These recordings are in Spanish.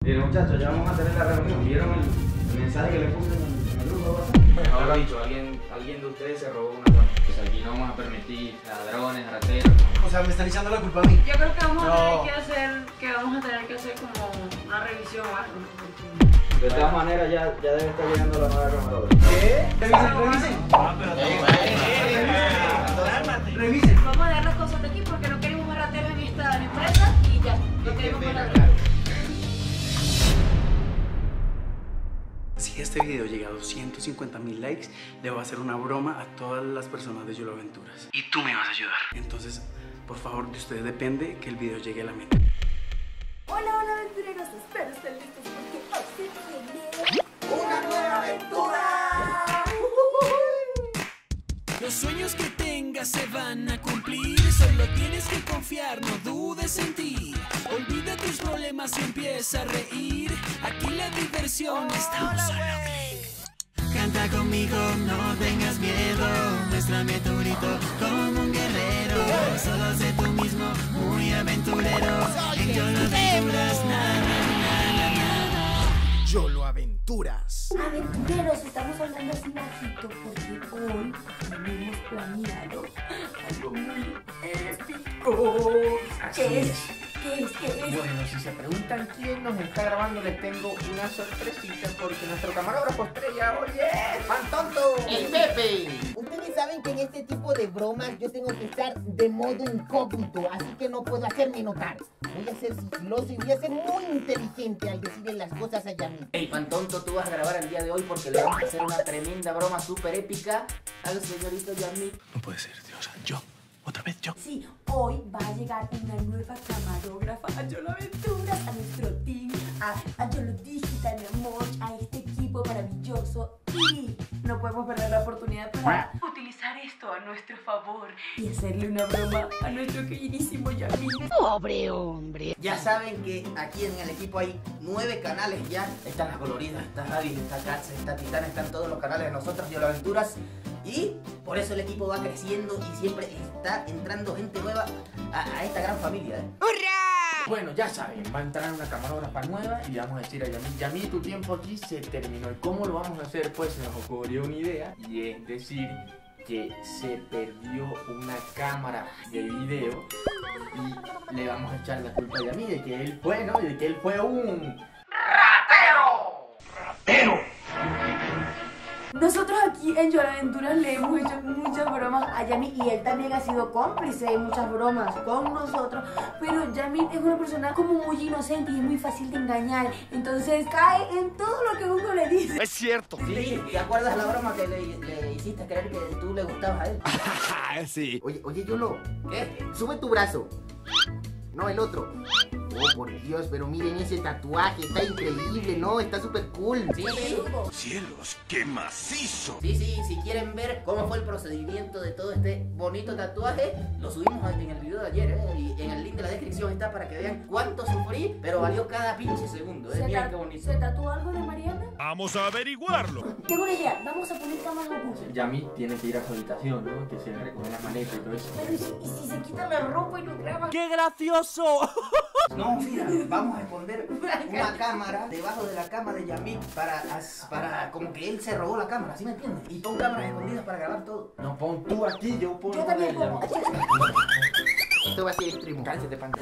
Pero muchachos, ya vamos a tener la reunión. ¿Vieron el mensaje que le puse en el grupo de WhatsApp? Mejor dicho, alguien de ustedes se robó una toma. Pues aquí no vamos a permitir ladrones, rateros. O sea, me están echando la culpa a mí. Yo creo que vamos a tener que hacer como una revisión o algo, ¿no? De todas maneras, ya debe estar llegando la nueva camarógrafa. ¿Qué? Revisen. Ah, pero revisen. Vamos a dar las cosas de aquí porque no queremos más rateros en esta empresa y ya, no queremos más ladrones. Si este video llega a 250,000 likes, le voy a hacer una broma a todas las personas de Yolo Aventuras. Y tú me vas a ayudar. Entonces, por favor, de ustedes depende que el video llegue a la meta. Hola aventureros, espero estén listos porque hoy se viene una nueva aventura. Los sueños que tengas se van a cumplir, solo tienes que confiar, no dudes en ti. Olvida tus problemas y empieza a reír, aquí la diversión está a un solo clic. Canta conmigo, no tengas miedo, muéstrame tu grito como un guerrero. Solo sé tú mismo, muy aventurero, en Yolo Aventuras, Yolo Aventuras. Aventureros, estamos hablando así bajito porque hoy tenemos planeado algo muy épico. ¿Qué es? Bueno, si se preguntan quién nos está grabando, les tengo una sorpresita porque nuestro camarógrafo estrella hoy es ¡Pan Tonto! ¡El Pepe! Ustedes saben que en este tipo de bromas yo tengo que estar de modo incógnito, así que no puedo hacerme notar. Voy a ser sigiloso y voy a ser muy inteligente al decirle las cosas a Yami. Hey, Pan Tonto, tú vas a grabar el día de hoy porque le vamos a hacer una tremenda broma súper épica al señorito Yami. No puede ser, Dios. Yo. Otra vez yo. Sí, hoy va a llegar una nueva camarógrafa a Yolo Aventuras, a nuestro team, a Yolo Digital, mi amor, a este equipo maravilloso. Y no podemos perder la oportunidad para utilizar esto a nuestro favor y hacerle una broma a nuestro queridísimo Yami. Pobre hombre. Ya saben que aquí en el equipo hay 9 canales ya. Están las coloridas, está Javi, está Katz, está Titán, están todos los canales de nosotros, Yolo Aventuras. Y por eso el equipo va creciendo y siempre está entrando gente nueva a esta gran familia. ¡Hurra! Bueno, ya saben, va a entrar una camarógrafa nueva y vamos a decir a Yami, Yami, tu tiempo aquí se terminó. ¿Y cómo lo vamos a hacer? Pues se nos ocurrió una idea y es decir que se perdió una cámara de video y le vamos a echar la culpa a Yami de que él fue, ¿no? Y de que él fue un ratero. Nosotros aquí en Yolo Aventuras le hemos hecho muchas bromas a Yami y él también ha sido cómplice de muchas bromas con nosotros, pero Yami es una persona como muy inocente y es muy fácil de engañar, entonces cae en todo lo que uno le dice. Es cierto. Sí, ¿te acuerdas la broma que le hiciste creer que tú le gustabas a él? Sí. Oye, Yolo, ¿Qué? sube tu brazo. No, el otro. Oh, por Dios, pero miren ese tatuaje, está increíble, ¿no? Está súper cool. Sí. Cielos, qué macizo. Sí, si quieren ver cómo fue el procedimiento de todo este bonito tatuaje, lo subimos en el video de ayer, y en el link de la descripción está para que vean cuánto sufrí, pero valió cada pinche segundo, miren qué bonito. ¿Se tatuó algo de Mariana? Vamos a averiguarlo. Tengo una idea, vamos a poner cámaras ocultas. Yami tiene que ir a su habitación, ¿no? Que se recoge las maletas y todo eso. Pero ¿y si se quita la ropa y no graba? ¡Qué gracioso! No, mira, vamos a esconder una cámara debajo de la cama de Yami para como que él se robó la cámara, ¿sí me entiendes? Y pon cámaras escondidas para grabar todo. No, pon tú aquí, yo pongo. Yo también pongo. Esto va a ser extremo. Cállate, pan.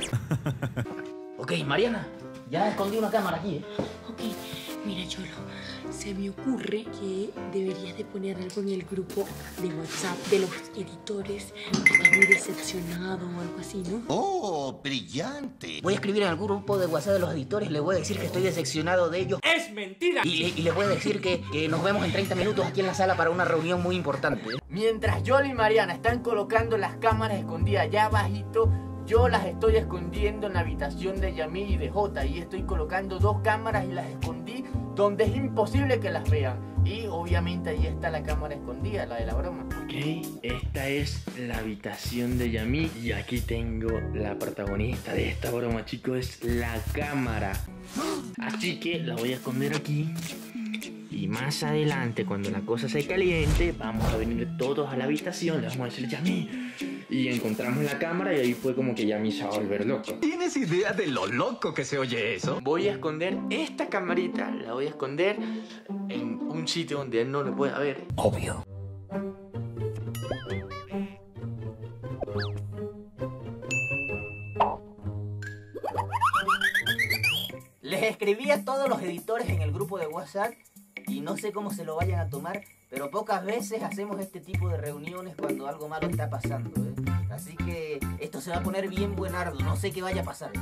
Ok, Mariana, ya escondí una cámara aquí, ¿eh? Ok, mira Yolo, se me ocurre que deberías de poner algo en el grupo de WhatsApp de los editores que está muy decepcionado o algo así, ¿no? Oh, brillante. Voy a escribir en el grupo de WhatsApp de los editores, le voy a decir que estoy decepcionado de ellos. ¡Es mentira! Y le voy a decir que nos vemos en 30 minutos aquí en la sala para una reunión muy importante. Mientras Yolo y Mariana están colocando las cámaras escondidas allá abajito, yo las estoy escondiendo en la habitación de Yami y de Jota. Y estoy colocando 2 cámaras y las escondí donde es imposible que las vean. Y obviamente ahí está la cámara escondida, la de la broma. Ok, esta es la habitación de Yami y aquí tengo la protagonista de esta broma, chicos, es la cámara. Así que la voy a esconder aquí. Y más adelante, cuando la cosa se caliente, vamos a venir todos a la habitación, le vamos a decir Yami. Y encontramos la cámara y ahí fue como que Yami se va a volver loco. ¿Tienes idea de lo loco que se oye eso? Voy a esconder esta camarita, la voy a esconder en un sitio donde él no lo pueda ver. Obvio. Les escribí a todos los editores en el grupo de WhatsApp y no sé cómo se lo vayan a tomar, pero pocas veces hacemos este tipo de reuniones cuando algo malo está pasando, ¿eh? Así que esto se va a poner bien buenardo, no sé qué vaya a pasar.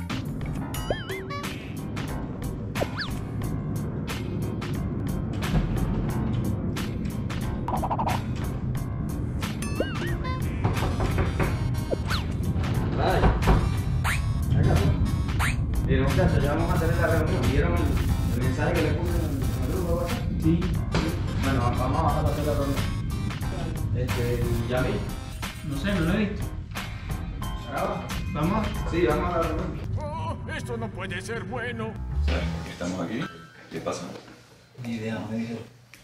Bien, muchachos, ya vamos a tener la reunión. ¿Vieron el mensaje que le puse en el grupo de WhatsApp? Sí. Bueno, vamos a bajar a hacer la reunión. ¿Yami? No sé, no lo he visto. ¿Graba? Vamos. Sí, vamos a la reunión. Oh, esto no puede ser bueno. ¿Estamos aquí? ¿Qué pasa? Ni idea, no me dijeron.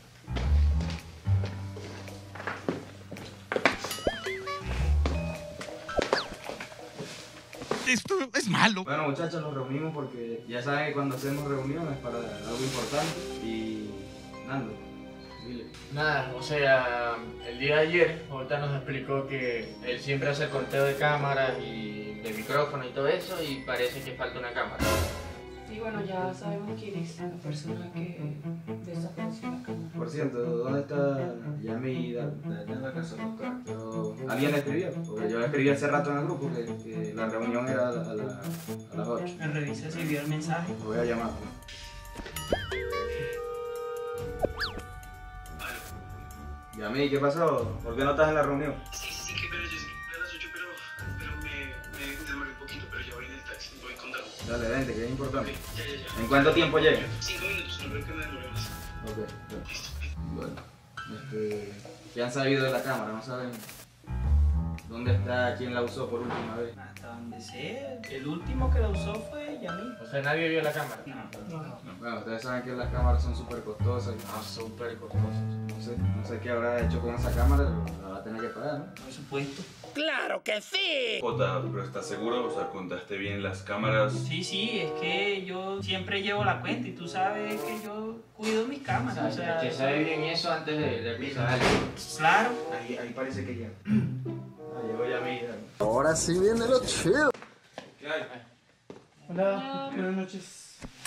Esto es malo. Bueno, muchachos, nos reunimos porque ya saben que cuando hacemos reuniones para algo importante. Y Nando, dile. Nada, o sea, el día de ayer, Jota nos explicó que él siempre hace conteo de cámaras y de micrófono y todo eso y parece que falta una cámara. Y bueno, ya sabemos quién es la persona que desapareció la cámara. Por cierto, ¿dónde está Yami? Ya en la casa no está. Pero alguien le escribió, porque yo escribí hace rato en el grupo que la reunión era a las 8. Me revisé si vio el mensaje. Lo voy a llamar. Yami, ¿qué pasó? ¿Por qué no estás en la reunión? Sí, que pero yo a las 8, pero me demoré un poquito, pero ya voy en el taxi, voy con Dago. Dale, vente, que es importante. Ya. ¿En cuánto tiempo llega? 5 minutos, no creo que me demore más. Ok, bueno. ¿Qué han sabido de la cámara? ¿No saben dónde está? ¿Quién la usó por última vez? Hasta donde sé, el último que la usó fue Yami. O sea, nadie vio la cámara. Bueno, ustedes saben que las cámaras son súper costosas. No, súper costosos. No sé qué habrá hecho con esa cámara, pero la va a tener que pagar, ¿no? Por supuesto. ¡Claro que sí! Jota, ¿pero estás seguro? O sea, ¿contaste bien las cámaras? Sí, es que yo siempre llevo la cuenta y tú sabes que yo cuido mis cámaras. O sea, que sabe bien eso antes de pisar algo. Claro. Ahí parece que ya. Ahí llegó Yami. Ahora sí viene lo chido. ¿Qué hay? Hola, buenas noches.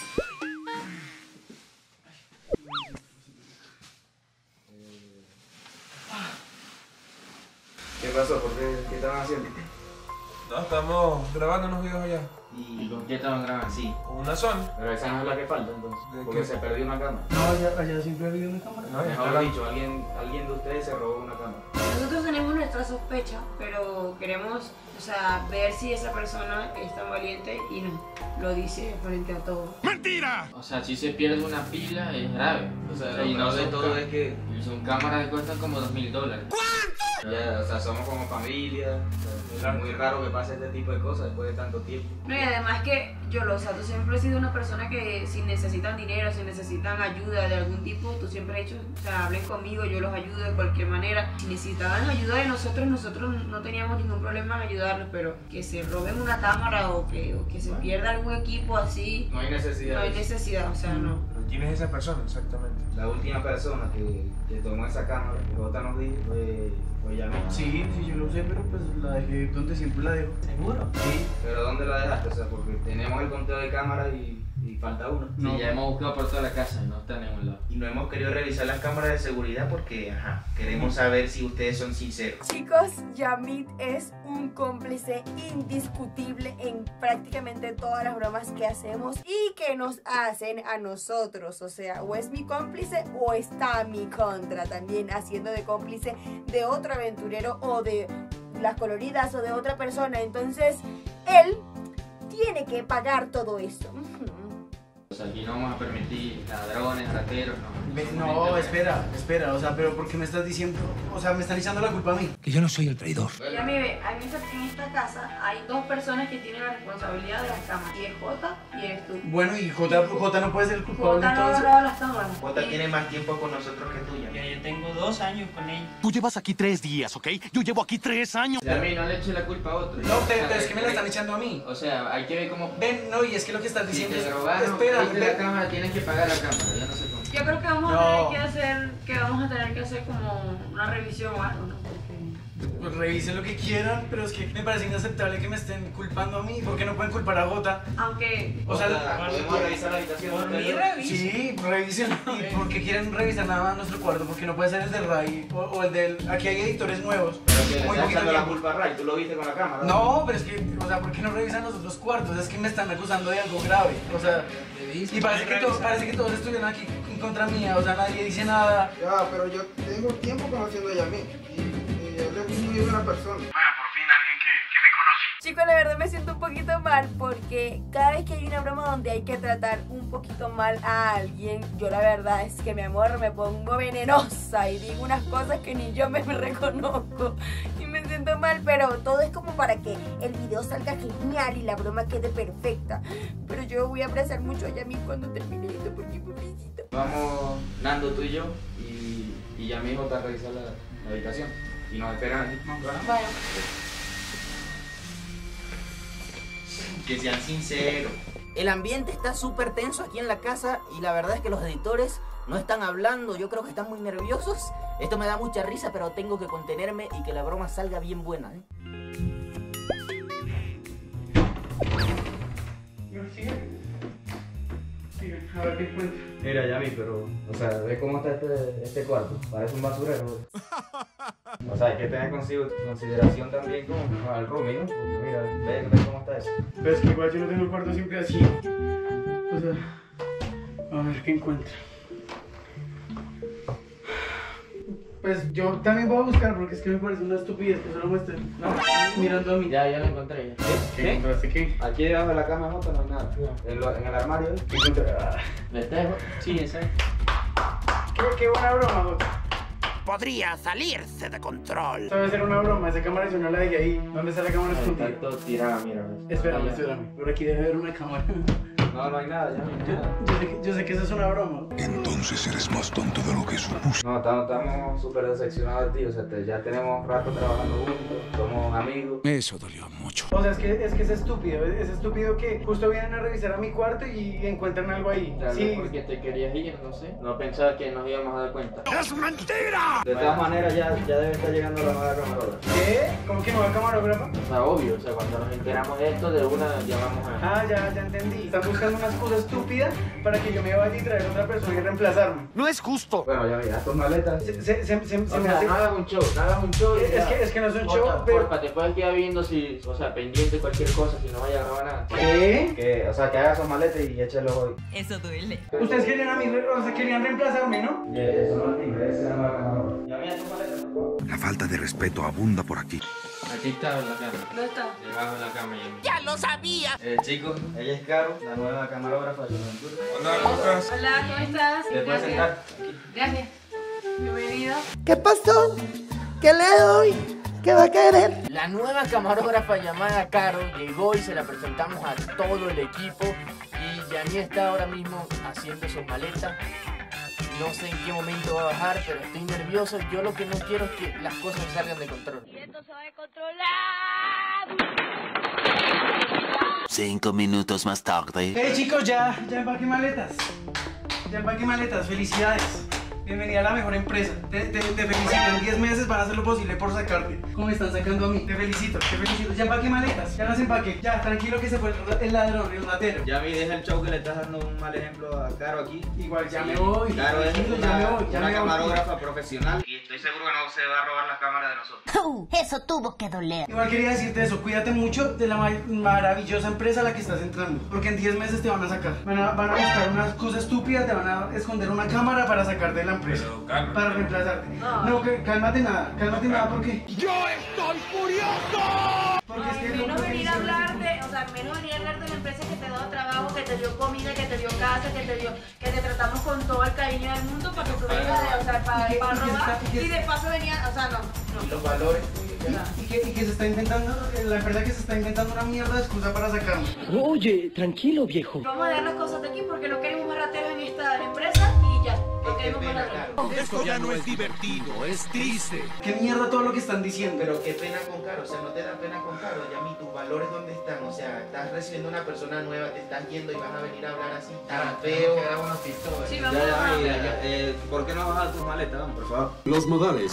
¿Qué pasó? ¿Por qué? ¿Qué estaban haciendo? No, estamos grabando unos videos allá. ¿Y con qué estaban grabando? Sí. Con una Sony. Pero esa no es la que falta entonces. ¿De Porque qué? se perdió una cámara. No, allá siempre ha habido una cámara. No, ya Mejor está. dicho, alguien de ustedes se robó una cámara. Nosotros tenemos nuestra sospecha, pero queremos, ver si esa persona es tan valiente y nos lo dice frente a todos. ¡Mentira! O sea, si se pierde una pila es grave. O sea, y no de todo es que son cámaras que cuestan como $2000. Ya, o sea, somos como familia. O sea, es muy raro que pase este tipo de cosas después de tanto tiempo. No, y además que tú siempre has sido una persona que si necesitan dinero, si necesitan ayuda de algún tipo, tú siempre has hecho, hablen conmigo, yo los ayudo de cualquier manera. Si necesitaban ayuda de nosotros no teníamos ningún problema en ayudarlos, pero que se roben una cámara o que se pierda algún equipo así, No hay necesidad. no hay necesidad, no. Pero ¿quién es esa persona exactamente? La última persona que tomó esa cámara, que Jota nos dijo, fue Yami. Sí, yo lo sé, pero pues la dejé donde siempre la dejo. ¿Seguro? Sí. ¿Pero dónde la dejaste? O sea, porque tenemos el conteo de cámaras y falta una. Sí, ya hemos buscado por toda la casa y no está en ningún lado. Y no hemos querido revisar las cámaras de seguridad porque, queremos saber si ustedes son sinceros. Chicos, Yamit es un cómplice indiscutible en prácticamente todas las bromas que hacemos y que nos hacen a nosotros. O sea, o es mi cómplice o está a mi contra, también haciendo de cómplice de otro aventurero o de las coloridas o de otra persona. Entonces, él tiene que pagar todo eso. sea, aquí no vamos a permitir ladrones, rateros, no. No, espera, o sea, pero ¿por qué me estás diciendo? O sea, me están echando la culpa a mí. Que yo no soy el traidor. Ya me ve, en esta casa hay dos personas que tienen la responsabilidad de las cámaras. Y es Jota y eres tú. Bueno, y Jota no puede ser el culpable Jota no ha entonces. agarrado las cámaras. Jota tiene más tiempo con nosotros que tú, ya. Yo tengo 2 años con ella. Tú llevas aquí 3 días, ¿ok? Yo llevo aquí 3 años. Y a mí no le eche la culpa a otro. No, pero es que me la están echando a mí. O sea, hay que ver cómo... Ven, no, y es que lo que estás diciendo Si es... te robaron, Espera, viste la cámara, tienes que pagar la cámara, ya no sé cómo. Yo creo que vamos a tener que hacer como una revisión o algo, ¿no? Pues revisen lo que quieran, pero es que me parece inaceptable que me estén culpando a mí. ¿Por qué no pueden culpar a Jota? Aunque... O sea, ¿podemos revisar la habitación? Por mí revisen. Sí, revisen. ¿Y por qué quieren revisar nada más nuestro cuarto? Porque no puede ser el del Ray o el del... Aquí hay editores nuevos. Pero que le Muy estás poquito echando la tiempo. culpa a Ray, tú lo viste con la cámara. No, pero es que, o sea, ¿por qué no revisan los otros cuartos? Es que me están acusando de algo grave. O sea, y parece que todos estuvieron aquí en contra mía. O sea, nadie dice nada. Ya, pero yo tengo tiempo conociendo a Yamil. Y él es muy buena persona. Bueno, por fin alguien que me conoce. Chicos, la verdad me siento un poquito mal porque cada vez que hay una broma donde hay que tratar un poquito mal a alguien, yo la verdad es que, mi amor, me pongo venenosa y digo unas cosas que ni yo me reconozco y me siento mal, pero todo es como para que el video salga genial y la broma quede perfecta. Pero yo voy a abrazar mucho a Yamil cuando termine esto porque pobrecito. Vamos, Nando, tú y yo, y ya mi hijo está a revisar la habitación. Y nos esperan aquí. Vaya. Que sean sinceros. El ambiente está súper tenso aquí en la casa y la verdad es que los editores no están hablando, yo creo que están muy nerviosos. Esto me da mucha risa, pero tengo que contenerme y que la broma salga bien buena, ¿eh? Sigue, a ver qué encuentro. Mira, Yami, pero, o sea, ve cómo está este cuarto. Parece un basurero. O sea, hay que tener consideración también con el roomie, ¿no? Porque mira, ve cómo está eso. Pero es que igual yo no tengo el cuarto siempre así. O sea, a ver qué encuentro. Pues yo también voy a buscar porque es que me parece una estupidez que solo me estén mirando a mí. Ya lo encontré. ¿Qué? ¿Encontraste qué? Aquí debajo de la cama de Jota no hay nada. En el armario. ¿Qué encontré? ¿Le espejo? Sí, esa es. Qué buena broma, Jota. Podría salirse de control. Esto debe ser una broma, esa cámara yo no la dejé ahí. ¿Dónde está la cámara escondida? Está todo tirada, mira. Espérame. Por aquí debe haber una cámara. No hay nada, ya no hay nada. Yo sé que eso es una broma. Entonces eres más tonto de lo que supuse. No, estamos súper decepcionados de ti. O sea, ya tenemos rato trabajando juntos, somos amigos. Eso dolió mucho. O sea, es que es estúpido que justo vienen a revisar a mi cuarto y encuentran algo ahí. Tal Sí. vez porque te querías ir, no sé. No pensaba que nos íbamos a dar cuenta. ¡Es mentira! De todas maneras, ya debe estar llegando la nueva camarógrafa. ¿Qué? ¿Cómo que no va camarógrafa? O sea, obvio, o sea, cuando nos enteramos de esto, de una llamamos a... Ah, ya entendí. Están buscando una excusa estúpida para que yo me vaya y traer a otra persona y reemplazarme. No es justo. Bueno, ya mira, tus maletas. Se me O sea, hace... no hagas un show, no hagas un show. Es que no es un show, Porfa, pero... porfa, te puedes quedar viendo si, o sea, pendiente cualquier cosa, si no vaya a grabar nada. ¿Qué? O sea, que hagas sus maletas y échalo hoy. Eso duele. Ustedes querían a mí, o sea, querían reemplazarme, ¿no? Eso no es tigre, esa es la nueva camarógrafa. Ya mira tus maletas, por favor. La falta de respeto abunda por aquí. Aquí está la cama. ¿Dónde está? Debajo de la cama. ¡Ya lo sabía! Chicos, ella es Caro, la nueva camarógrafa de Juventud. Hola, ¿cómo estás? Hola, ¿cómo estás? ¿Te puedes sentar? Gracias. Bienvenido. ¿Qué pasó? ¿Qué le doy? ¿Qué va a querer? La nueva camarógrafa llamada Caro llegó y se la presentamos a todo el equipo y Yami está ahora mismo haciendo sus maletas. No sé en qué momento va a bajar, pero estoy nervioso. Yo lo que no quiero es que las cosas salgan de control. Y esto se va a controlar. 5 minutos más tarde. Hey chicos, ya empaqué maletas. Ya empaqué maletas, felicidades. Bienvenida a la mejor empresa. Te felicito, en 10 meses van a hacer lo posible por sacarte. ¿Cómo me están sacando a mí? Te felicito. Ya empaqué maletas, ya las empaqué. Ya, tranquilo que se fue el ladrón, el ratero. Yami, deja el show que le estás dando un mal ejemplo a Caro aquí. Igual ya me voy. Caro es Tranquilo, una camarógrafa profesional y estoy seguro que no se va a robar las cámaras de nosotros. Eso tuvo que doler. Igual quería decirte eso, cuídate mucho de la maravillosa empresa a la que estás entrando. Porque en 10 meses te van a sacar. Van a buscar una cosa estúpida, te van a esconder una cámara para sacarte de la empresa. Pero calma. Para reemplazarte. No, que cálmate nada porque... ¡Yo estoy furioso! Porque es que menos venir a hablar de, o sea, menos venir a hablar de la empresa que te ha dado trabajo, que te dio comida, que te dio casa, que te tratamos con todo el cariño del mundo para que tú vengas, o sea, para robar y de paso venía, o sea, no. Y los valores. Y que se está intentando, la empresa que se está inventando una mierda de excusa para sacarlo. Oye, tranquilo, viejo. Vamos a dar las cosas de aquí porque no queremos más rateros en esta empresa y ya. No queremos más rateros. Esto ya no es divertido, es triste. ¿Qué mierda todo lo que están diciendo? Pero qué pena con Caro, o sea, no te da pena con Caro, Yami, tus valores dónde están, o sea, estás recibiendo una persona nueva, te estás yendo y vas a venir a hablar así tan feo. Sí, vamos a ¿Por qué no bajas tus maletas, por favor? Los modales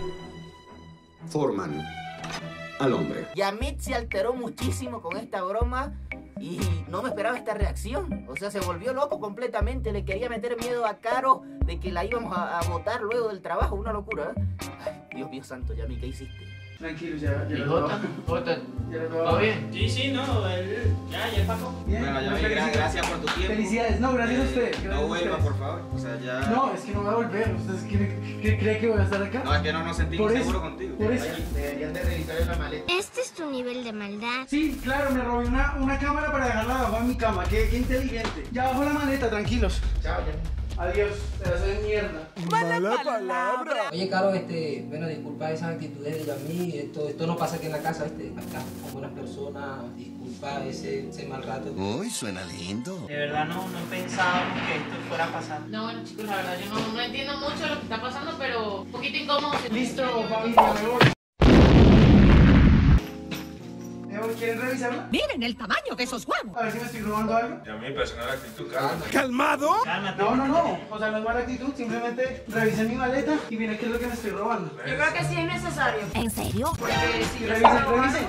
forman al hombre. Yamit se alteró muchísimo con esta broma y no me esperaba esta reacción. O sea, se volvió loco completamente. Le quería meter miedo a Caro de que la íbamos a botar luego del trabajo. Una locura, ¿eh? Ay, Dios mío santo, Yamit, ¿qué hiciste? Tranquilo, ya ¿Y Jota? ¿Todo bien? Sí, no, ya pasó. Bien, Bueno, Yami, gracias por tu tiempo. Felicidades, no, gracias a usted. No vuelva, por favor. O sea, ya. No, es que no voy a volver. ¿Ustedes creen que voy a estar acá? No, es que no nos sentimos Por eso, seguros contigo. Por eso. Deberían de revisar en la maleta. Este es tu nivel de maldad. Sí, claro, me robé una cámara para dejarla abajo en mi cama. Qué inteligente. Ya bajo la maleta, tranquilos. Chao, Yami. Adiós, pedazo de mierda. Mala palabra. Oye, Caro, bueno, disculpa esas actitudes de Yami. Esto no pasa aquí en la casa, acá con buenas personas. Disculpa ese mal rato. Uy, suena lindo. De verdad no pensábamos que esto fuera a pasar. No, bueno, chicos, la verdad, yo no entiendo mucho lo que está pasando, pero un poquito incómodo. Listo, familia, me voy. ¿Quieren revisarla? Miren el tamaño de esos huevos. A ver si me estoy robando algo. Yami, personal actitud, calma. ¿Calmado? No. O sea, no es mala actitud. Simplemente revisen mi maleta y miren qué es lo que me estoy robando. Yo creo que sí es necesario. ¿En serio? Porque si Revisen.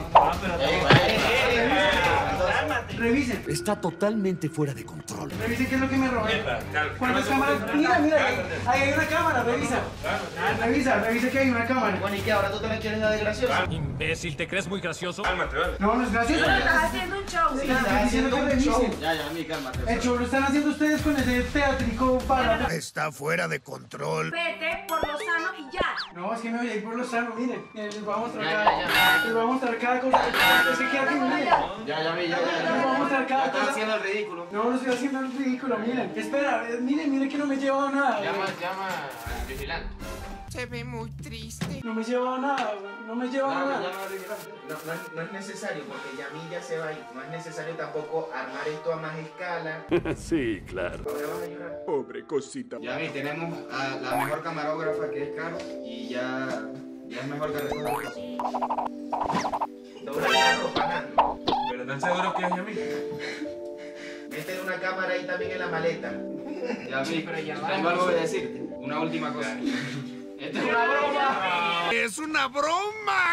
Cálmate. Revisen. Está totalmente fuera de control. Revisen qué es lo que me robé. ¿Cuántas cámaras? Mira, ahí hay una cámara, revisa. Revisa que hay una cámara. Bueno, ¿y qué? ¿Ahora tú también quieres la de gracioso? Imbécil, ¿te crees muy gracioso? Cálmate, vale. No, no es gracioso. estás haciendo un show. Sí, estás diciendo que revisen. Ya, Yami, cálmate. El show lo están haciendo ustedes con ese teatrico para. Está fuera de control. Vete por lo sano y ya. No, es que me voy a ir por lo sano, miren. Les voy a mostrar Ya. les voy a mostrar cada cosa. Es que quiero que miren. Ya, Yami, Les voy a mostrar cada Estás cosa. haciendo el ridículo. No, no estoy haciendo el ridículo, miren. Espera, miren que no me he llevado nada. Llama al vigilante. Se ve muy triste. No me he llevado nada, no me he llevado nada. No es necesario porque Yami ya se va a ir. No es necesario tampoco armar esto a más escala. Sí, claro. Ahora vas a llorar. Pobre cosita. Yami, tenemos a la mejor camarógrafa que es Caro y ya es mejor que recoja las cosas. Dobla la ropa, Nando. ¿Pero están seguros que es Yami? Meten una cámara ahí también en la maleta. Yami, tengo algo que decirte. Una última cosa. Esto es una broma. ¡Es una broma!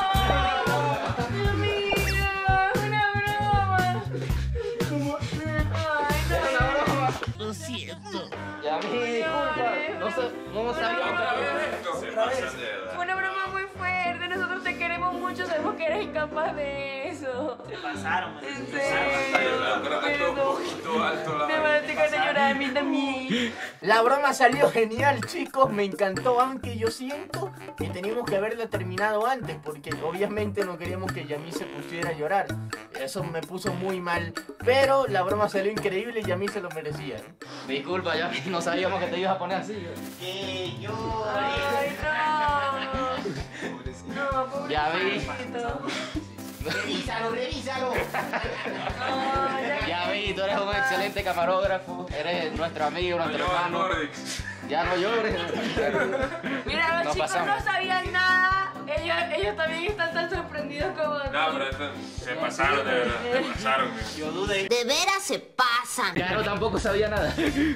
Lo siento. Yami, disculpa. No sabía otra vez. Fue una broma muy fuerte. Nosotros te queremos mucho. Sabemos que eres incapaz de eso. Se pasaron. En serio. Me van a tener que llorar a mí también. La broma salió genial, chicos, me encantó, aunque yo siento que teníamos que haberla terminado antes, porque obviamente no queríamos que Yami se pusiera a llorar. Eso me puso muy mal, pero la broma salió increíble y Yami se lo merecía. Disculpa, Yami, no sabíamos que te ibas a poner así. Que yo. Ay, no. No, pobrecito. Yami. Revísalo. Yami, tú eres un excelente camarógrafo, eres nuestro amigo, nuestro hermano. Ya no llores. Mira, los chicos no sabían nada. Ellos también están tan sorprendidos como tú. No, pero esto se pasaron, de verdad. Se pasaron. Yo dudé. De veras se pasan. Claro, tampoco sabía nada.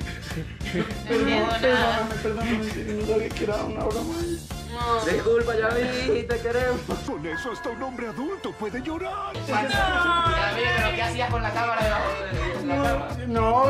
Perdóname, no sabía que era una broma. Disculpa, Yami, te queremos. Con eso hasta un hombre adulto puede llorar. Yami, pero ¿qué hacías con la cámara debajo de la cama? No,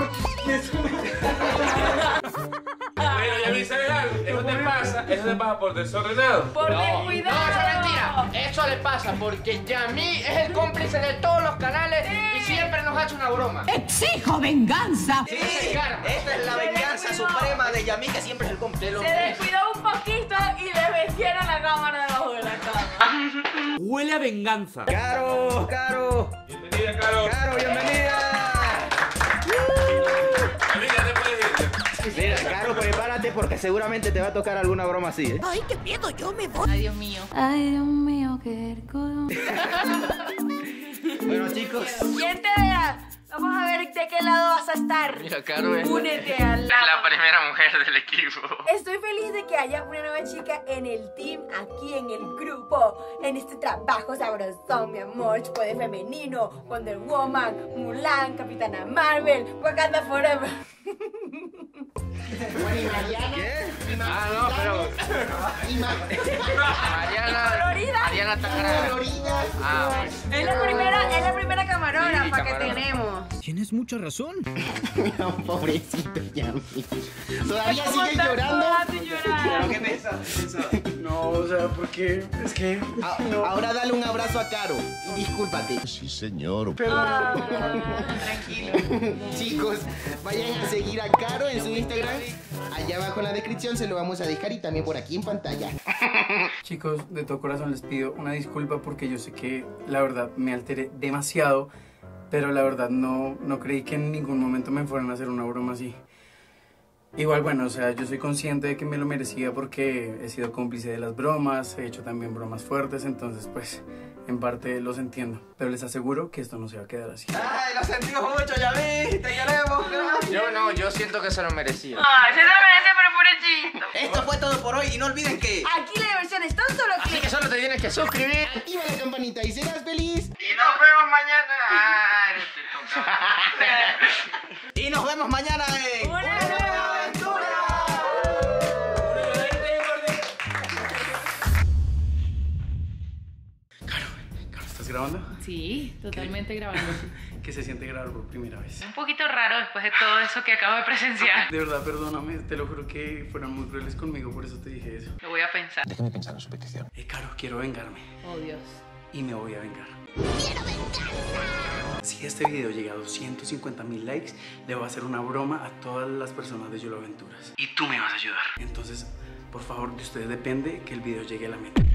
Bueno, Yami, ¿sabes algo? Eso te pasa por desordenado. Por No, descuidado. eso es mentira. Eso le pasa porque Yami es el cómplice de todos los canales y siempre nos ha hecho una broma. ¡Exijo venganza! Sí, esta es la venganza suprema de Yami, que siempre es el cómplice. Se descuidó un poquito y le metieron la cámara debajo de la cama. huele a venganza. ¡Caro! ¡Caro! Bienvenida, Caro. ¡Caro, bienvenida! Amiga, te puedes ir. Mira, Caro, prepárate porque seguramente te va a tocar alguna broma así, ¿eh? Ay, qué miedo, yo me voy. Ay, Dios mío. Ay, Dios mío, qué Bueno, chicos. ¿Quién te vea? Vamos a ver de qué lado vas a estar. Mira, Caro es Únete al lado. la primera mujer del equipo. Estoy feliz de que haya una nueva chica en el team, aquí en el grupo, en este trabajo sabrosón, mi amor, puede femenino, Wonder Woman, Mulan, Capitana Marvel, Wakanda Forever. ¿Qué? Ah, no, pero Mariana está grande. Ah, Es la primera camarógrafa que tenemos. Tienes mucha razón. Mira, pobrecito Yami. ¿Todavía sigue llorando? ¿Pero qué pensás? No, o sea, porque es que... Ahora dale un abrazo a Caro y discúlpate. Sí, señor. Tranquilo. Chicos, vayan a seguir a Caro en su Instagram. Allá abajo en la descripción se lo vamos a dejar y también por aquí en pantalla. Chicos, de todo corazón les pido una disculpa porque yo sé que la verdad me alteré demasiado, pero la verdad no creí que en ningún momento me fueran a hacer una broma así. Igual, bueno, o sea, yo soy consciente de que me lo merecía porque he sido cómplice de las bromas, he hecho también bromas fuertes, entonces pues en parte los entiendo, pero les aseguro que esto no se va a quedar así. Ay, lo sentimos mucho, Yami. Te queremos, gracias. yo siento que se lo merecía. Ay, se lo merece, pero pobrecito. Esto fue todo por hoy y no olviden que... Aquí la diversión es tan solo Así que solo te tienes que suscribir. Activa la campanita y serás feliz. Y nos vemos mañana. Y nos vemos mañana en... ¡Una nueva aventura! Caro, ¿estás grabando? Sí, totalmente grabando. ¿Qué se siente grabar por primera vez? Un poquito raro después de todo eso que acabo de presenciar. De verdad, perdóname, te lo juro que fueron muy crueles conmigo, por eso te dije eso. Lo voy a pensar. Déjame pensar en su petición. Caro, quiero vengarme. Oh, Dios. Y me voy a vengar. Si este video llega a 250,000 likes, le voy a hacer una broma a todas las personas de Yolo Aventuras. Y tú me vas a ayudar. Entonces, por favor, de ustedes depende que el video llegue a la meta.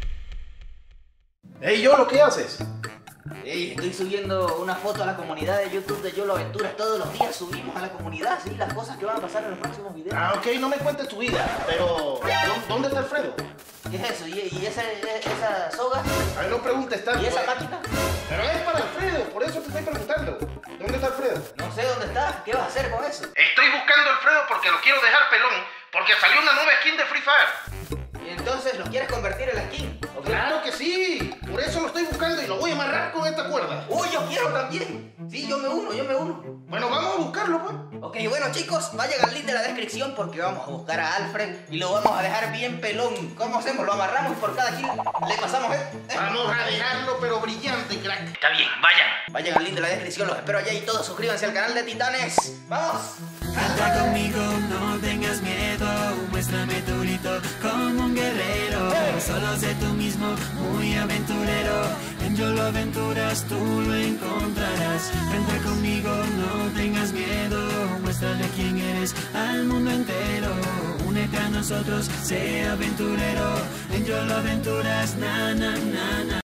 ¡Ey, Yolo, qué haces! Ey, estoy subiendo una foto a la comunidad de YouTube de Yolo Aventuras. Todos los días subimos a la comunidad, ¿sí? Las cosas que van a pasar en los próximos videos. Ah, ok, no me cuentes tu vida, pero ¿dónde está Alfredo? ¿Qué es eso? ¿Y esa soga? A ver, no preguntes tanto. ¿Y esa máquina? Pero es para Alfredo, por eso te estoy preguntando. ¿Dónde está Alfredo? No sé dónde está. ¿Qué vas a hacer con eso? Estoy buscando a Alfredo porque lo quiero dejar pelón, porque salió una nueva skin de Free Fire. ¿Y entonces lo quieres convertir en la skin? ¿Okay? ¡Claro que sí! Por eso lo estoy buscando y lo voy a amarrar con esta cuerda. ¡Uy, yo quiero también! Sí, yo me uno. Bueno, vamos a buscarlo, pues. Ok, bueno, chicos, vayan al link de la descripción porque vamos a buscar a Alfred y lo vamos a dejar bien pelón. ¿Cómo hacemos? Lo amarramos y por cada kill le pasamos, Vamos a dejarlo, pero brillante, crack. Está bien, vayan. Vayan al link de la descripción, los espero allá y todos suscríbanse al canal de Titanes. ¡Vamos! Anda conmigo, no tengas miedo, muéstrame tu grito como un guerrero. Solo sé tú mismo, muy aventurero. En Yolo Aventuras tú lo encontrarás. Anda conmigo, no tengas miedo, muéstrale quién eres al mundo entero. Únete a nosotros, sé aventurero. En Yolo Aventuras, na na na na.